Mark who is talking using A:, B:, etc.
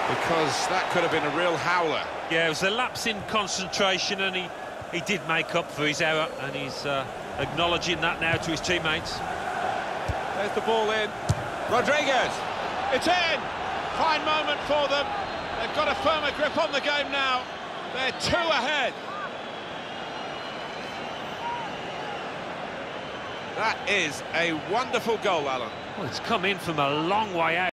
A: because that could have been a real howler.
B: Yeah, it was a lapse in concentration, and he did make up for his error, and he's acknowledging that now to his teammates.
A: There's the ball in. Rodriguez. It's in. Fine moment for them. They've got a firmer grip on the game now. They're 2 ahead. That is a wonderful goal, Alan.
B: Well, it's come in from a long way out.